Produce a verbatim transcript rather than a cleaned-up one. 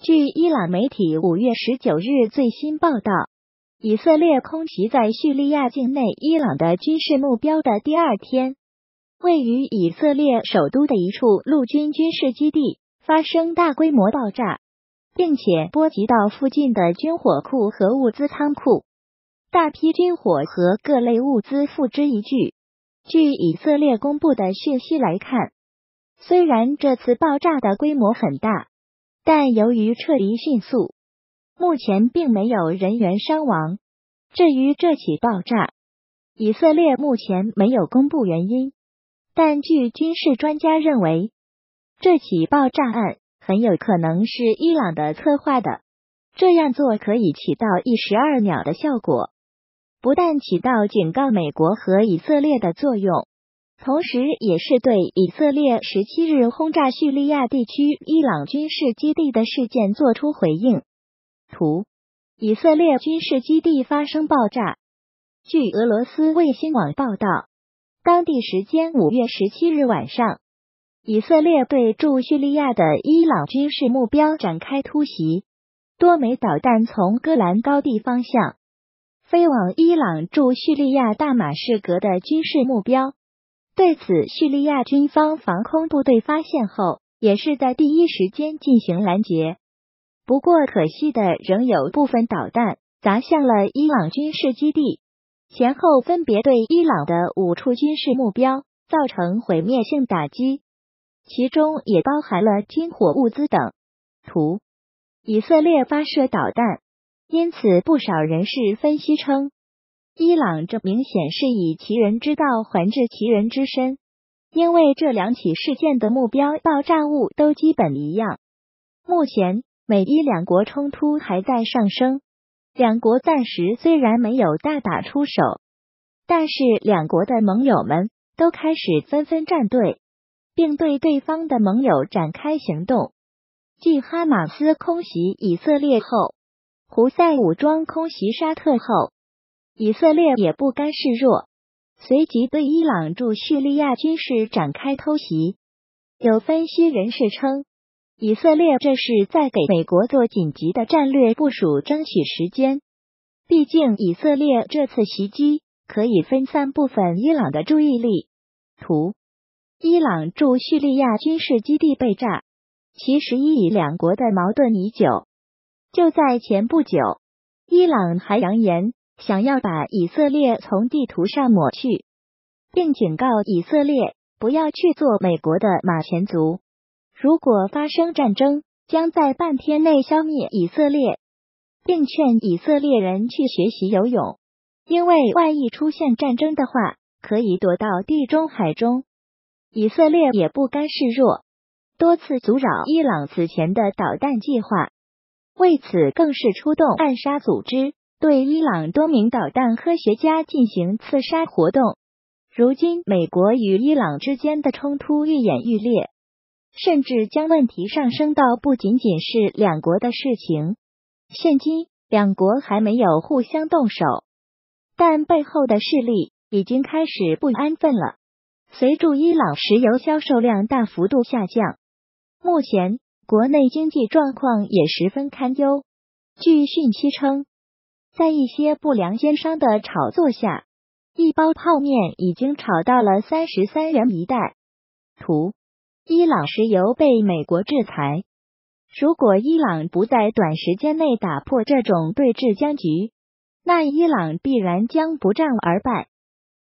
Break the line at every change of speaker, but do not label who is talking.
据伊朗媒体五月十九日最新报道，以色列空袭在叙利亚境内伊朗的军事目标的第二天，位于以色列首都的一处陆军军事基地发生大规模爆炸，并且波及到附近的军火库和物资仓库，大批军火和各类物资付之一炬。据以色列公布的讯息来看，虽然这次爆炸的规模很大，但由于撤离迅速，目前并没有人员伤亡。至于这起爆炸，以色列目前没有公布原因，但据军事专家认为，这起爆炸案很有可能是伊朗的策划的。这样做可以起到一石二鸟的效果，不但起到警告美国和以色列的作用，同时也是对以色列十七日轰炸叙利亚地区伊朗军事基地的事件作出回应。图：以色列军事基地发生爆炸。据俄罗斯卫星网报道，当地时间五月十七日晚上，以色列对驻叙利亚的伊朗军事目标展开突袭，多枚导弹从戈兰高地方向飞往伊朗驻叙利亚大马士革的军事目标。对此，叙利亚军方防空部队发现后，也是在第一时间进行拦截。不过可惜的仍有部分导弹砸向了伊朗军事基地，前后分别对伊朗的五处军事目标造成毁灭性打击，其中也包含了军火物资等。图：以色列发射导弹，因此不少人士分析称，伊朗这明显是以其人之道还治其人之身，因为这两起事件的目标爆炸物都基本一样。目前美伊两国冲突还在上升，两国暂时虽然没有大打出手，但是两国的盟友们都开始纷纷站队，并对对方的盟友展开行动。继哈马斯空袭以色列后，胡塞武装空袭沙特后，以色列也不甘示弱，随即对伊朗驻叙利亚军事展开偷袭。有分析人士称，以色列这是在给美国做紧急的战略部署争取时间，毕竟以色列这次袭击可以分散部分伊朗的注意力。图：伊朗驻叙利亚军事基地被炸，其实伊两国的矛盾已久。就在前不久，伊朗还扬言想要把以色列从地图上抹去，并警告以色列不要去做美国的马前卒，如果发生战争，将在半天内消灭以色列，并劝以色列人去学习游泳，因为万一出现战争的话，可以躲到地中海中。以色列也不甘示弱，多次阻扰伊朗此前的导弹计划，为此更是出动暗杀组织，对伊朗多名导弹科学家进行刺杀活动。如今美国与伊朗之间的冲突愈演愈烈，甚至将问题上升到不仅仅是两国的事情。现今两国还没有互相动手，但背后的势力已经开始不安分了。随着伊朗石油销售量大幅度下降，目前国内经济状况也十分堪忧。据讯息称，在一些不良奸商的炒作下，一包泡面已经炒到了三十三元一袋。图：伊朗石油被美国制裁。如果伊朗不在短时间内打破这种对峙僵局，那伊朗必然将不战而败。